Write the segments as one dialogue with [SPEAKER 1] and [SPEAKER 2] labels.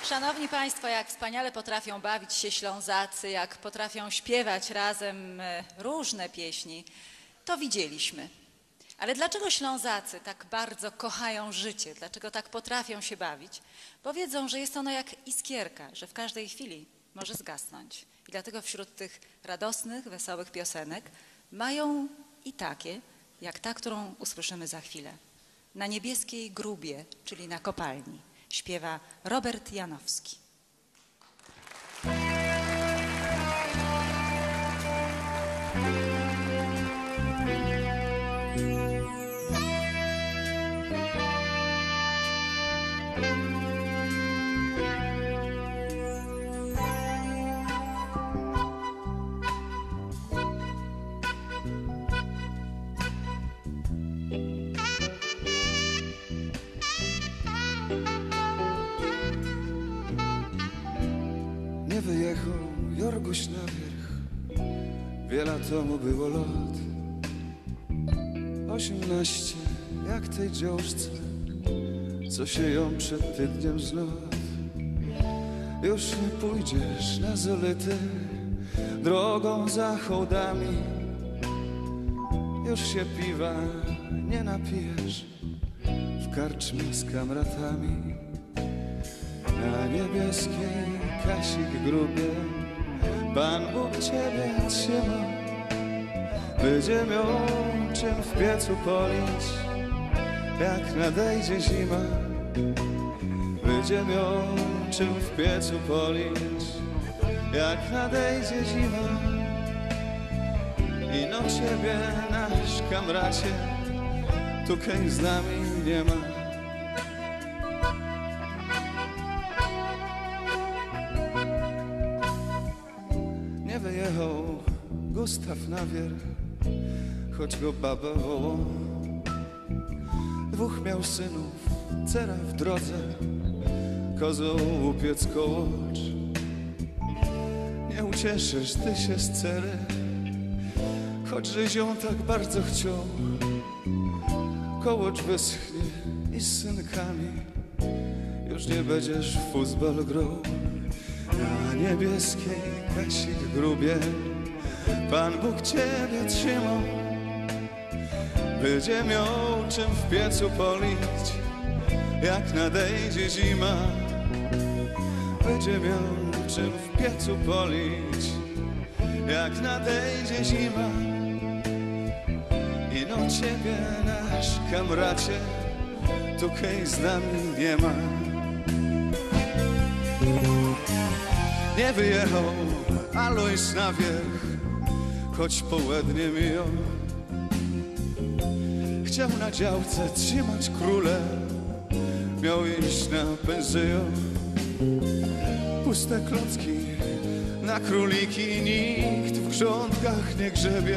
[SPEAKER 1] Szanowni Państwo, jak wspaniale potrafią bawić się Ślązacy, jak potrafią śpiewać razem różne pieśni, to widzieliśmy. Ale dlaczego Ślązacy tak bardzo kochają życie? Dlaczego tak potrafią się bawić? Bo wiedzą, że jest ono jak iskierka, że w każdej chwili może zgasnąć. I dlatego wśród tych radosnych, wesołych piosenek mają i takie, jak ta, którą usłyszymy za chwilę. Na niebieskiej grubie, czyli na kopalni, śpiewa Robert Janowski.
[SPEAKER 2] Nie wyjechał Jorguś na wierzch, wiele tomu było lat. 18 jak tej dziążce, co się ją przed tydniem z lat. Już nie pójdziesz na Zolity drogą za hołdami, już się piwa nie napijesz w karczmie z kamratami. Na niebieskiej Kasik grubie Pan Bóg Ciebie trzyma, będzie miał czym w piecu polić, jak nadejdzie zima. Będzie miał czym w piecu polić, jak nadejdzie zima. I no Ciebie, nasz kamracie, tu kęń z nami nie ma. Nie wyjechał Gustaw na wierch, choć go baba woło. Dwóch miał synów, cera w drodze, kozą upiec kołocz. Nie ucieszysz ty się z cery, choć żeś ją tak bardzo chciał. Kołocz wyschnie i z synkami już nie będziesz w futbol grał. Na niebieskiej Kasik grubie Pan Bóg Ciebie trzymał, będzie miał czym w piecu polić, jak nadejdzie zima. Będzie miał czym w piecu polić, jak nadejdzie zima. I no Ciebie, nasz kamracie, tu kej z nami nie ma. Nie wyjechał Alojs na wierzch, choć południe miją. Chciał na działce trzymać króle, miał iść na pensyją. Puste klocki na króliki, nikt w grządkach nie grzebie.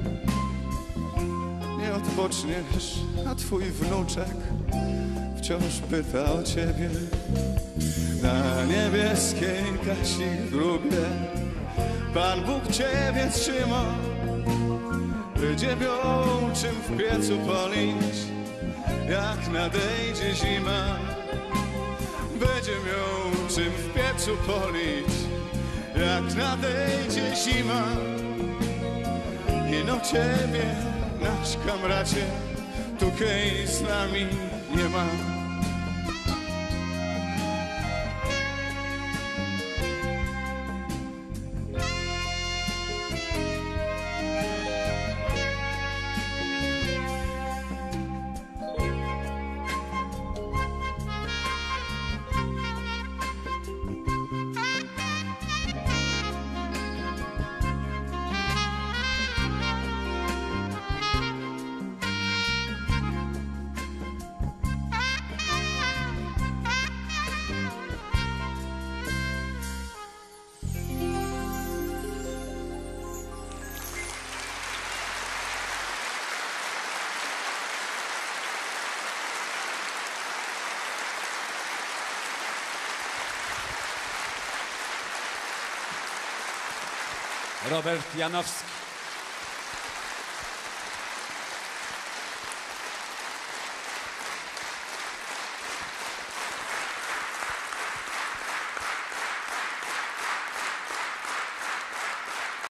[SPEAKER 2] Nie odpoczniesz, a twój wnuczek wciąż pyta o ciebie. Na niebieskiej Kasik grubie Pan Bóg Ciebie trzyma, będzie miał czym w piecu polić, jak nadejdzie zima. Będzie miał czym w piecu polić, jak nadejdzie zima. I no Ciebie, nasz kamracie, tu kej z nami nie ma.
[SPEAKER 3] Robert Janowski.